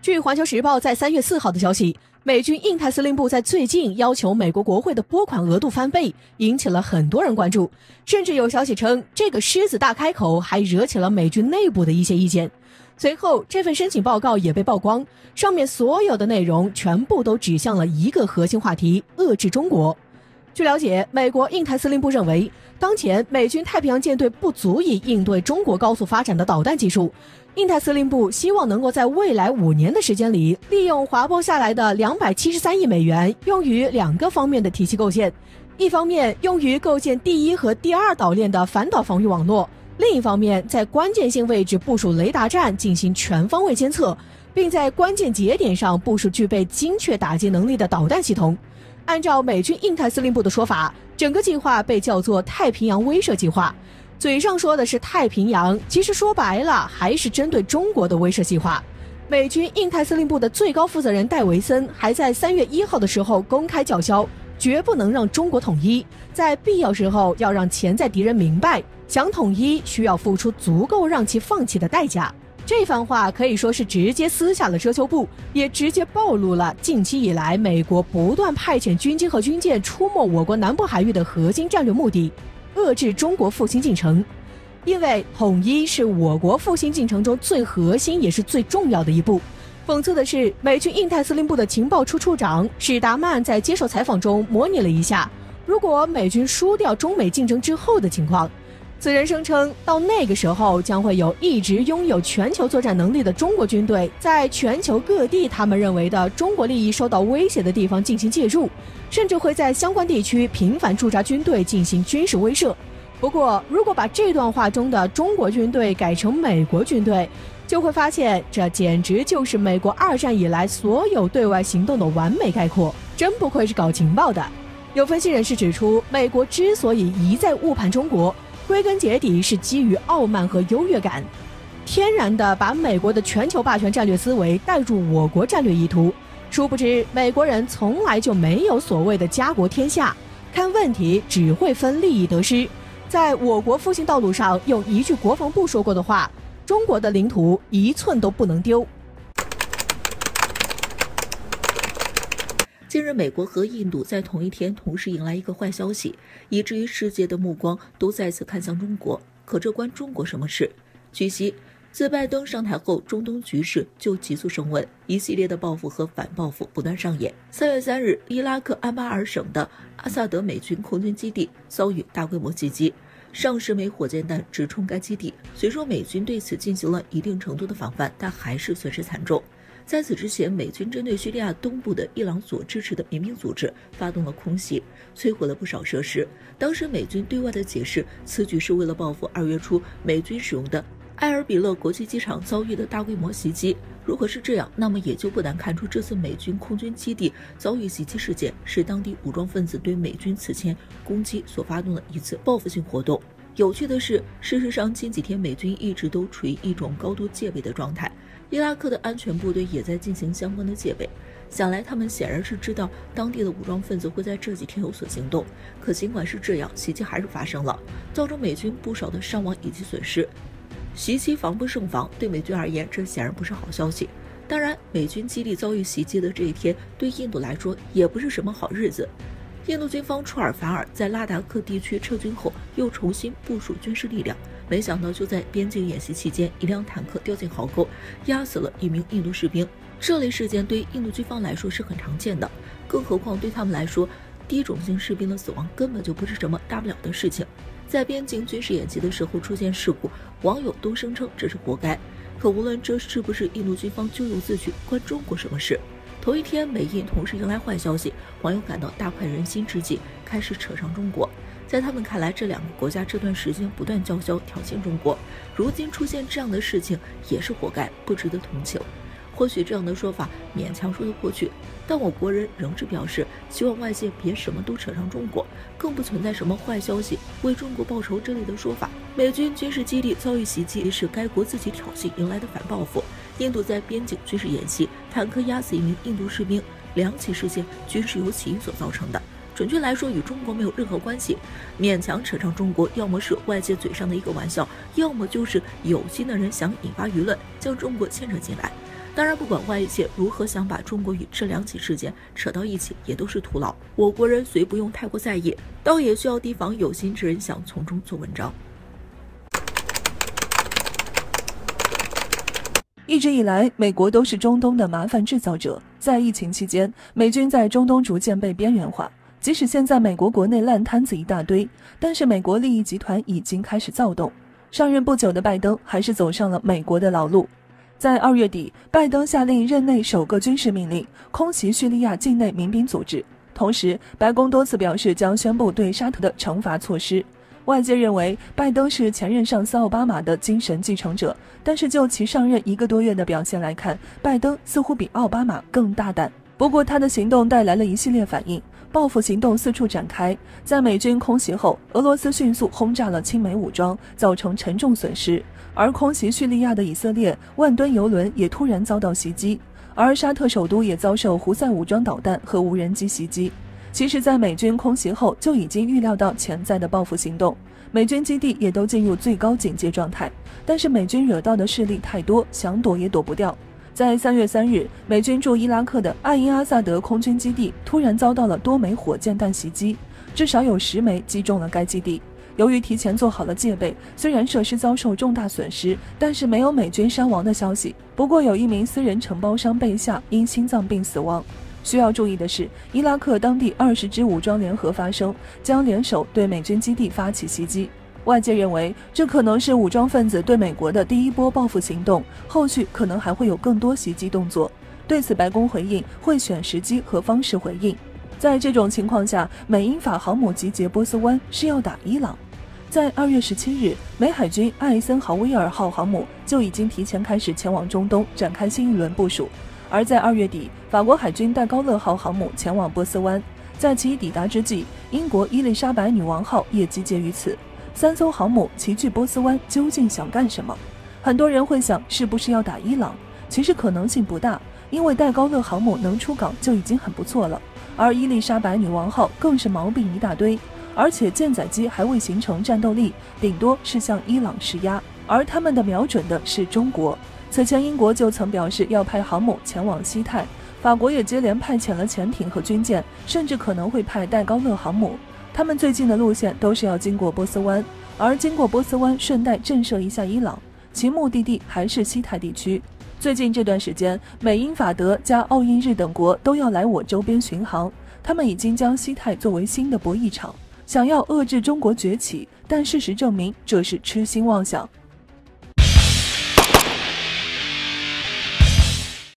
据《环球时报》在3月4号的消息，美军印太司令部在最近要求美国国会的拨款额度翻倍，引起了很多人关注，甚至有消息称这个狮子大开口还惹起了美军内部的一些意见。随后这份申请报告也被曝光，上面所有的内容全部都指向了一个核心话题：遏制中国。据了解，美国印太司令部认为，当前美军太平洋舰队不足以应对中国高速发展的导弹技术。印太司令部希望能够在未来5年的时间里，利用划拨下来的273亿美元，用于2个方面的体系构建。一方面用于构建第1和第2岛链的反导防御网络，另一方面在关键性位置部署雷达站进行全方位监测，并在关键节点上部署具备精确打击能力的导弹系统。按照美军印太司令部的说法，整个计划被叫做太平洋威慑计划。嘴上说的是太平洋，其实说白了还是针对中国的威慑计划。美军印太司令部的最高负责人戴维森还在3月1号的时候公开叫嚣，绝不能让中国统一，在必要时候要让潜在敌人明白，想统一需要付出足够让其放弃的代价。这番话可以说是直接撕下了遮羞布，也直接暴露了近期以来美国不断派遣军机和军舰出没我国南部海域的核心战略目的：遏制中国复兴进程。因为统一是我国复兴进程中最核心也是最重要的一步。讽刺的是，美军印太司令部的情报处处长史达曼在接受采访中模拟了一下，如果美军输掉中美竞争之后的情况。此人声称，到那个时候将会有一直拥有全球作战能力的中国军队，在全球各地他们认为的中国利益受到威胁的地方进行介入，甚至会在相关地区频繁驻扎军队进行军事威慑。不过，如果把这段话中的中国军队改成美国军队，就会发现这简直就是美国2战以来所有对外行动的完美概括，真不愧是搞情报的。有分析人士指出，美国之所以一再误判中国，归根结底是基于傲慢和优越感，天然的把美国的全球霸权战略思维带入我国战略意图。殊不知，美国人从来就没有所谓的家国天下，看问题只会分利益得失。在我国复兴道路上，用一句国防部说过的话：中国的领土1寸都不能丢。 近日，美国和印度在同一天同时迎来一个坏消息，以至于世界的目光都再次看向中国。可这关中国什么事？据悉，自拜登上台后，中东局势就急速升温，一系列的报复和反报复不断上演。3月3日，伊拉克安巴尔省的阿萨德美军空军基地遭遇大规模袭击，上10枚火箭弹直冲该基地。虽说美军对此进行了一定程度的防范，但还是损失惨重。在此之前，美军针对叙利亚东部的伊朗所支持的民兵组织发动了空袭，摧毁了不少设施。当时美军对外的解释，此举是为了报复2月初美军使用的埃尔比勒国际机场遭遇的大规模袭击。如果是这样，那么也就不难看出这次美军空军基地遭遇袭击事件是当地武装分子对美军此前攻击所发动的一次报复性活动。有趣的是，事实上近几天美军一直都处于一种高度戒备的状态，伊拉克的安全部队也在进行相关的戒备。想来他们显然是知道当地的武装分子会在这几天有所行动，可尽管是这样，袭击还是发生了，造成美军不少的伤亡以及损失。袭击防不胜防，对美军而言，这显然不是好消息。当然，美军基地遭遇袭击的这一天，对印度来说也不是什么好日子。印度军方出尔反尔，在拉达克地区撤军后，又重新部署军事力量。没想到就在边境演习期间，一辆坦克掉进壕沟，压死了1名印度士兵。这类事件对印度军方来说是很常见的，更何况对他们来说，低种姓士兵的死亡根本就不是什么大不了的事情。在边境军事演习的时候出现事故，网友都声称这是活该。可无论这是不是印度军方咎由自取，关中国什么事？头一天美印同时迎来坏消息，网友感到大快人心之际，开始扯上中国。在他们看来，这2个国家这段时间不断叫嚣挑衅中国，如今出现这样的事情也是活该，不值得同情。或许这样的说法勉强说得过去，但我国人仍是表示希望外界别什么都扯上中国，更不存在什么坏消息为中国报仇这类的说法。美军军事基地遭遇袭击是该国自己挑衅迎来的反报复。印度在边境军事演习，坦克压死1名印度士兵，2起事件均是由起因所造成的。准确来说，与中国没有任何关系。勉强扯上中国，要么是外界嘴上的一个玩笑，要么就是有心的人想引发舆论，将中国牵扯进来。 当然，不管外界如何想把中国与这两起事件扯到一起，也都是徒劳。我国人虽不用太过在意，倒也需要提防有心之人想从中做文章。 一直以来，美国都是中东的麻烦制造者。在疫情期间，美军在中东逐渐被边缘化。即使现在美国国内烂摊子一大堆，但是美国利益集团已经开始躁动。上任不久的拜登还是走上了美国的老路。在2月底，拜登下令任内首个军事命令，空袭叙利亚境内民兵组织。同时，白宫多次表示将宣布对沙特的惩罚措施。外界认为拜登是前任上司奥巴马的精神继承者，但是就其上任1个多月的表现来看，拜登似乎比奥巴马更大胆。不过他的行动带来了一系列反应，报复行动四处展开。在美军空袭后，俄罗斯迅速轰炸了亲美武装，造成沉重损失。而空袭叙利亚的以色列万吨油轮也突然遭到袭击，而沙特首都也遭受胡塞武装导弹和无人机袭击。其实在美军空袭后就已经预料到潜在的报复行动，美军基地也都进入最高警戒状态，但是美军惹到的势力太多，想躲也躲不掉。在3月3日，美军驻伊拉克的艾因阿萨德空军基地突然遭到了多枚火箭弹袭击，至少有10枚击中了该基地。由于提前做好了戒备，虽然设施遭受重大损失，但是没有美军伤亡的消息。不过有1名私人承包商被吓，因心脏病死亡。需要注意的是，伊拉克当地20支武装联合发声，将联手对美军基地发起袭击。外界认为，这可能是武装分子对美国的第一波报复行动，后续可能还会有更多袭击动作。对此，白宫回应会选时机和方式回应。在这种情况下，美英法航母集结波斯湾是要打伊朗。在2月17日，美海军艾森豪威尔号航母就已经提前开始前往中东展开新一轮部署。而在2月底，法国海军戴高乐号航母前往波斯湾，在其抵达之际，英国伊丽莎白女王号也集结于此。3艘航母齐聚波斯湾，究竟想干什么？很多人会想，是不是要打伊朗？其实可能性不大，因为戴高乐航母能出港就已经很不错了，而伊丽莎白女王号更是毛病一大堆，而且舰载机还未形成战斗力，顶多是向伊朗施压，而他们的瞄准的是中国。此前英国就曾表示要派航母前往西太，法国也接连派遣了潜艇和军舰，甚至可能会派戴高乐航母。他们最近的路线都是要经过波斯湾，而经过波斯湾顺带震慑一下伊朗，其目的地还是西太地区。最近这段时间，美英法德加奥印日等国都要来我周边巡航，他们已经将西太作为新的博弈场，想要遏制中国崛起，但事实证明这是痴心妄想。